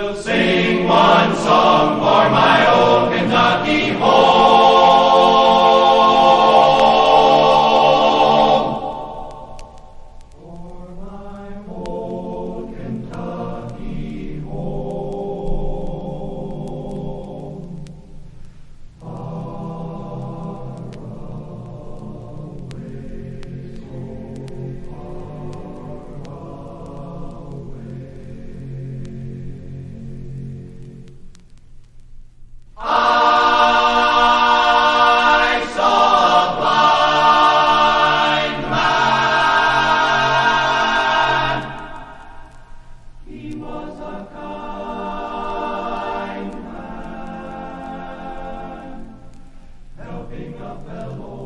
Sing one song for my old Kentucky home. For my old Kentucky home. Far away, so far away. I saw a blind man. He was a kind man, helping a fellow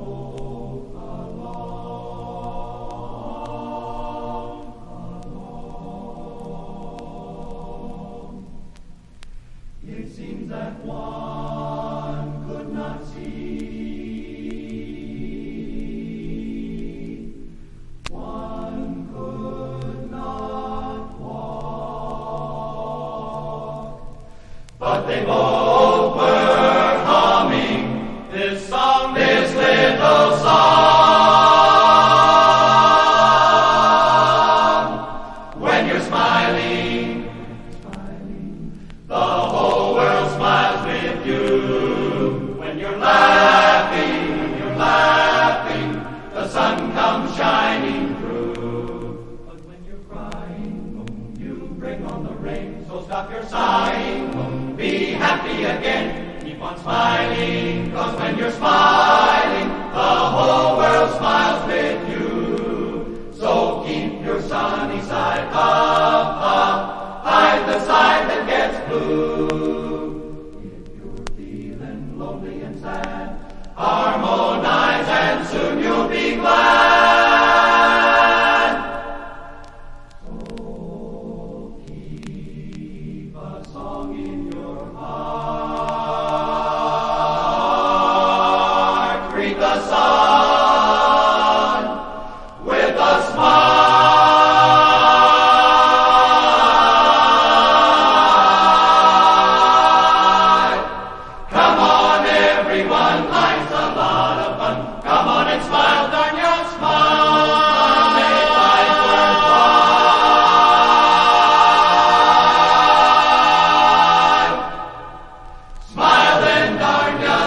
along. It seems that one could not see, one could not walk, but they both were humming this song, this little song. When you're smiling, the whole world smiles with you. When you're laughing, the sun comes shining through. But when you're crying, you bring on the rain. So stop your sighing, be happy again. Keep on smiling, 'cause when you're smiling, the whole world smiles with you. So keep your sunny side up, hide the side that gets blue. If you're feeling lonely and sad, harmonize and soon you'll be glad. So keep a song in your heart. Greet the sun with a smile. Life's a lot of fun. Come on and smile, darn your smile. Make life worthwhile. Smile then, darn your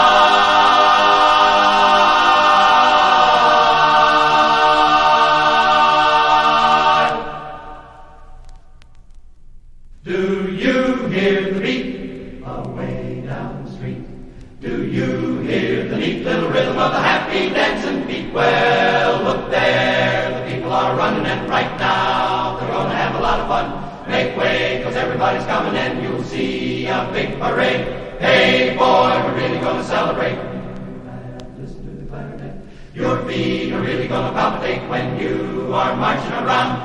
smile. Do you hear the beat away down the street? Do you hear the neat little rhythm of the happy dancing feet? Well, look there, the people are running, and right now they're gonna have a lot of fun. Make way, 'cause everybody's coming, and you'll see a big parade. Hey boy, we're really gonna celebrate. Listen to the clarinet. Your feet are really gonna palpitate when you are marching around,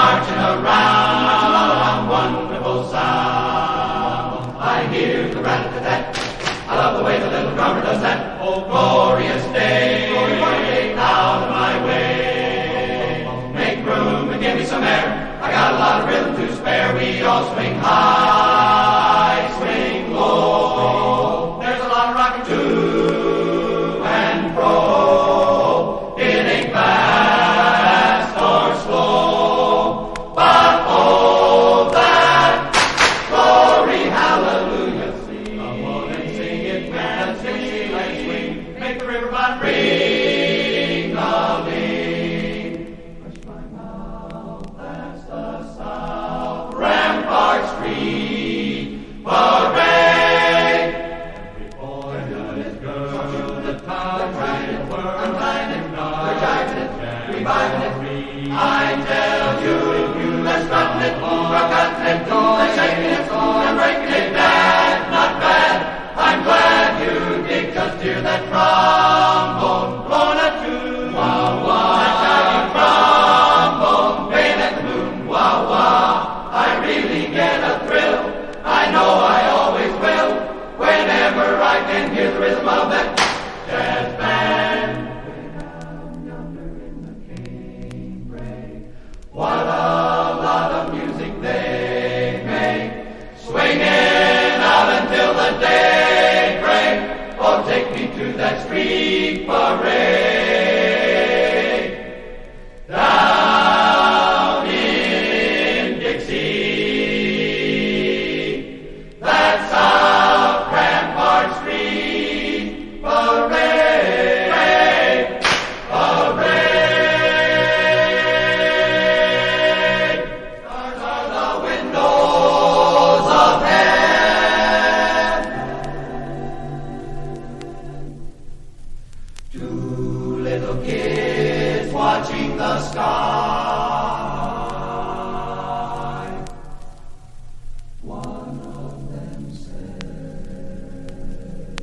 wonderful sound. I hear the rat-a-tat-tat. I love the way the little drummer does that. Oh, glorious day, out of my way. Make room and give me some air. I got a lot of rhythm to spare. We all swing high, swing low. There's a lot of rocking to and fro. It ain't fast or slow, but oh, that glory, hallelujah. Come on and sing it with that sing and swing. Make the river bottom ring-a-ling. Hush my mouth, that's the South Rampart Street Parade. Every boy and his girl, the town, trying to work, untying it, we're jiving it, reviving it. I tell you, they're strutting it, we're cutting it, they're shaking it, and breaking it bad, not bad. I'm glad you dig, just hear that trombone blowing a tune. Wah wah, that shaggy trombone playing at the moon. Wah wah, I really get a thrill. I know I always will, whenever I can hear the rhythm of that jazz band. Way down yonder in the cave. little kids watching the sky. One of them said,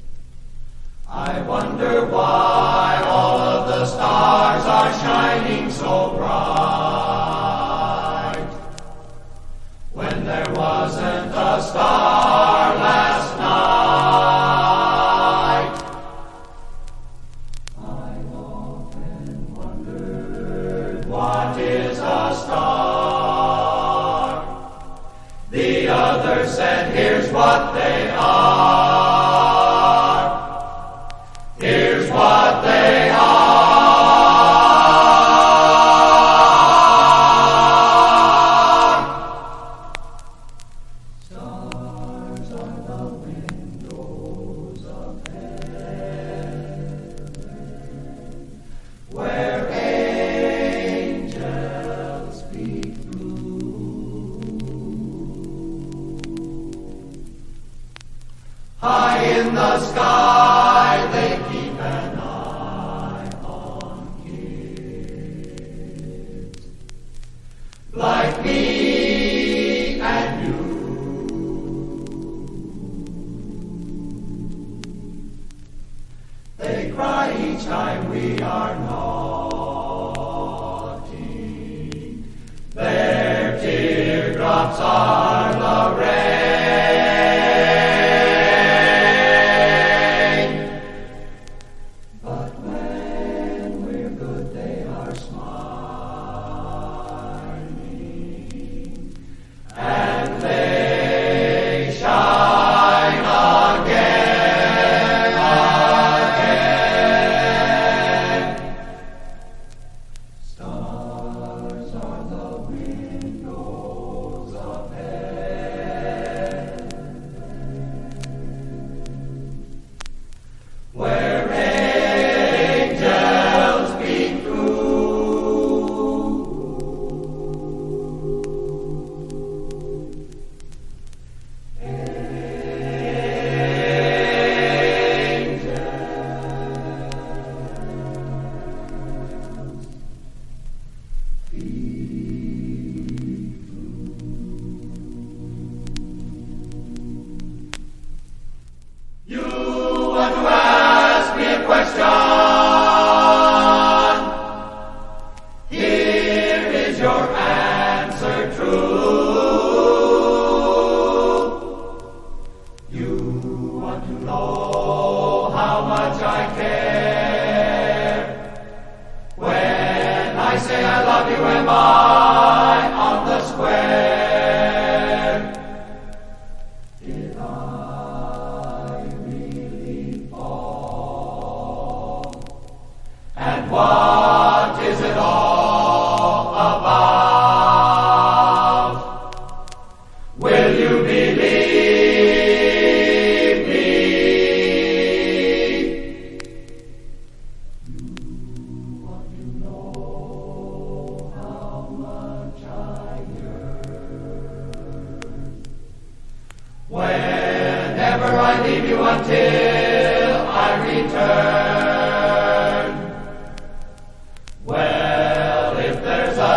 I wonder why all of the stars are shining so bright, when there wasn't a star last night. I've often wondered, what is a star? The other said, here's what they are. Here's what they are. Stars are the windows of heaven, where angels speak through. High in the sky they keep an eye on kids like me and you. They cry each time we are naughty. Their teardrops are the rain. But when we're good, they are smiling, and they shine again, again. Stars are the windows of heaven, where angels speak through. You want to ask me a question? Here is your answer true. You want to know how much I care. When I say I love you, am I on the square? Did I really fall? And what is it all about? Will you believe me? You want to know how much I yearn. Whenever I leave you until I return. Well, if there's a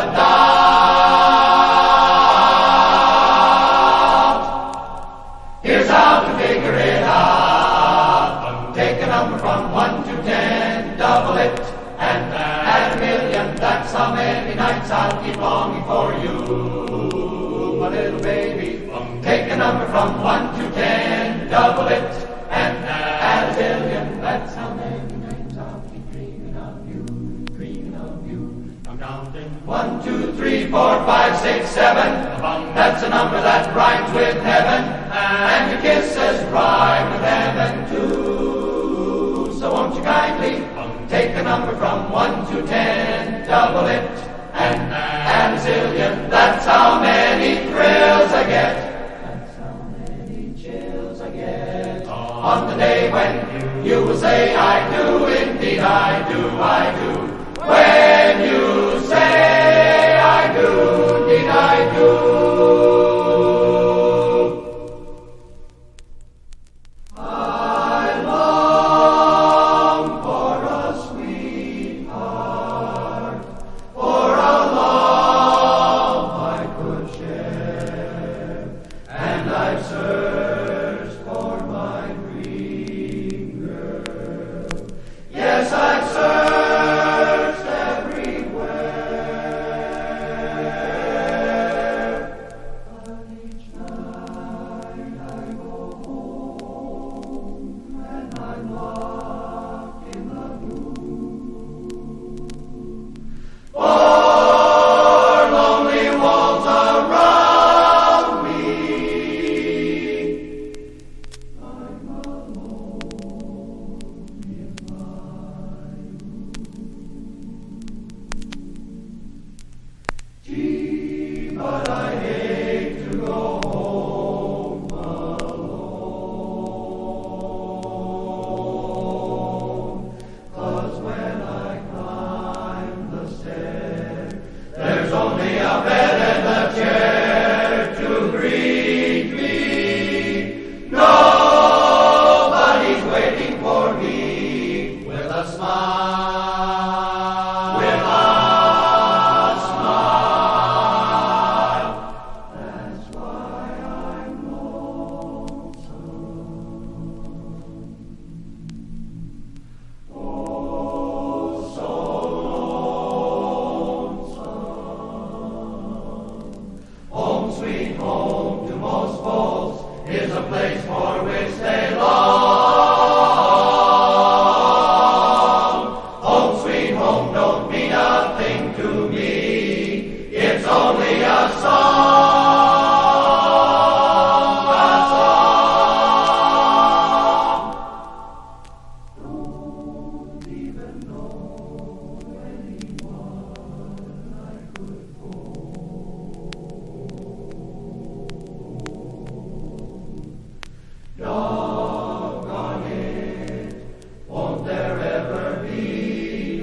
doubt, here's how to figure it out. Take a number from 1 to 10, double it, and add a million. That's how many nights I'll keep longing for you, my little baby. Take a number from 1 to 10, double it, and add a billion. That's how many nights I'll keep dreaming of you, dreaming of you. I'm counting 1, 2, 3, 4, 5, 6, 7. That's a number that rhymes with heaven, and your kisses rhyme with heaven too. So won't you kindly take a number from 1 to 10, double it, and add a zillion. That's how many thrills I get. That's how many chills I get on the day when you will say, I do, indeed I do, I do. When you say, I do, indeed I do. I long for a sweet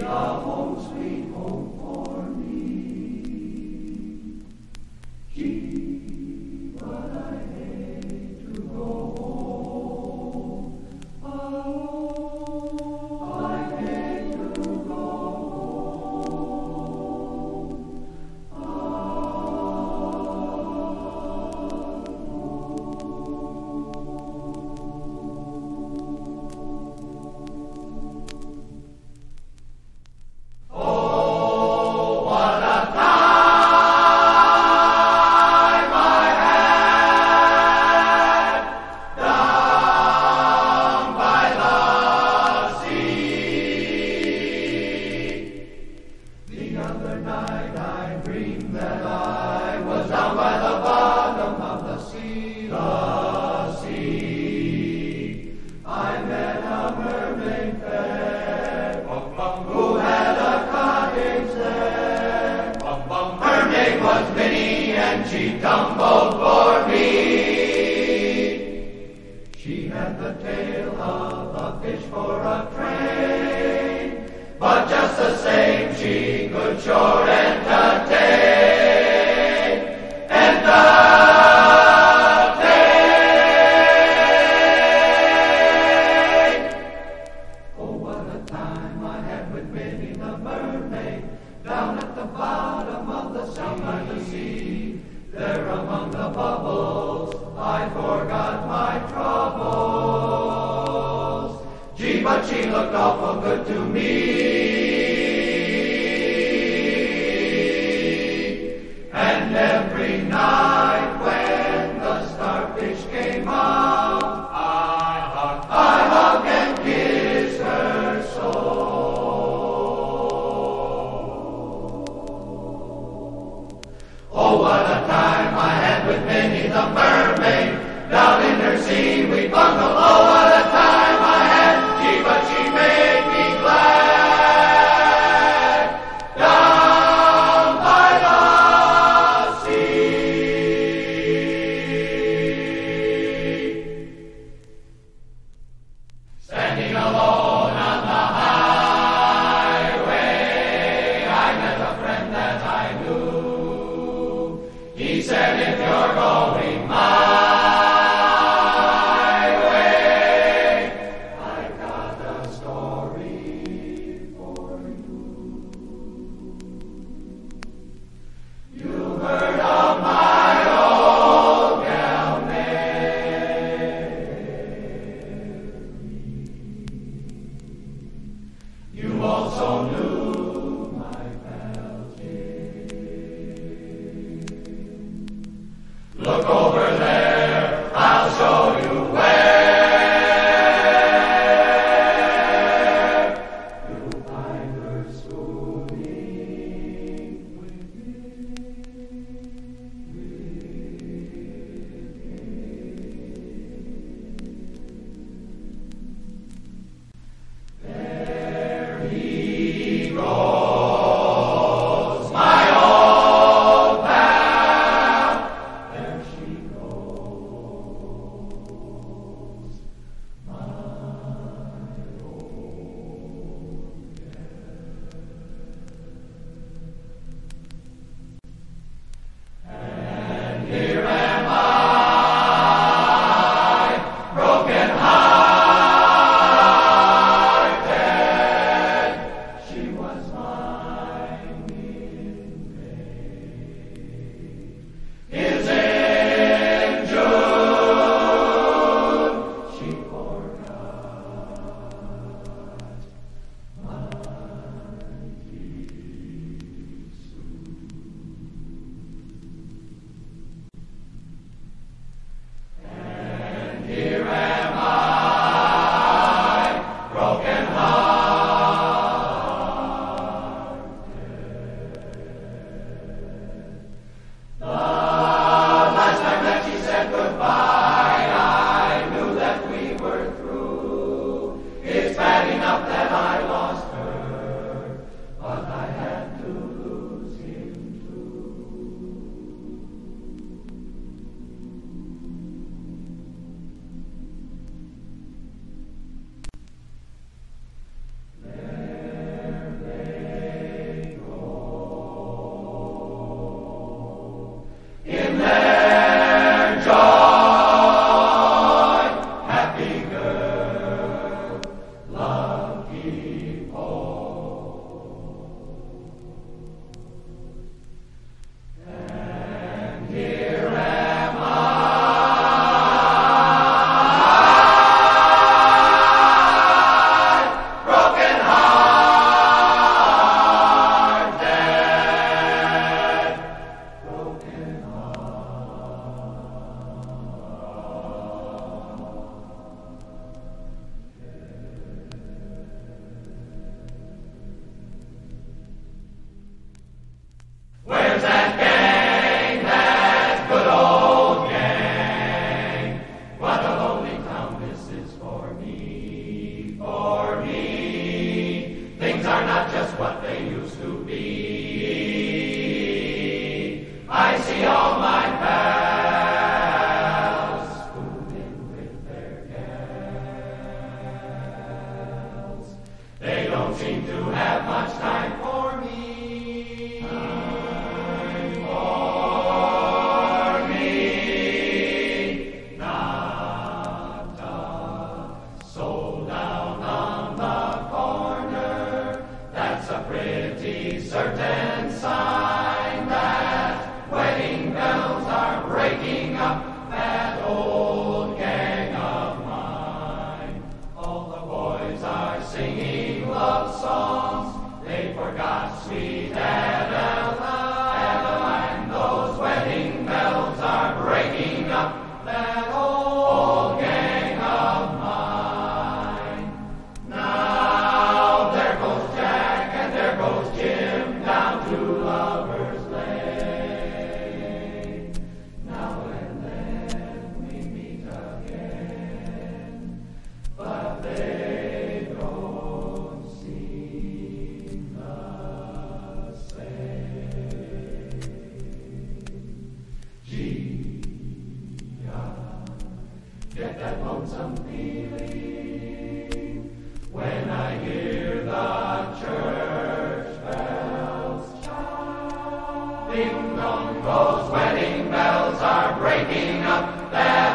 home, sweet home for me. Gee, but I hate to go home. Oh, I hate to go down by the bottom of the sea, I met a mermaid fair, who had a cottage there. Her name was Minnie, and she tumbled for me. She had the tail of a fish for a train, but just the same she could sure entertain. Oh, what a time I had with Minnie the mermaid, down at the bottom of the sea. There among the bubbles I forgot my troubles. Gee, but she looked awful good to me. And every night when the starfish came out, I hug and kiss her so. Oh, what a time I had with Minnie the mermaid, down in her seaweed bungalow. Oh, what a time I had, gee, but she made me glad, down by the standing alone on the highway, I met a friend that I knew. He said, if you're going my way, what they used to be. I see all my pals fooling with their gals. They don't seem to have much time for me. Not a soul down on the corner. That's a pretty certain sign that wedding bells are breaking up that old gang of mine. All the boys are singing love songs. They forgot sweet Adeline. Those wedding bells are breaking up that old gang of mine. Now there goes Jack and there goes Jim down to Lover's Lane. Now and then we meet again, but they don't seem the same. Gee, I get that lonesome feeling when I hear the church bells chime. Ding dong, those wedding bells are breaking up that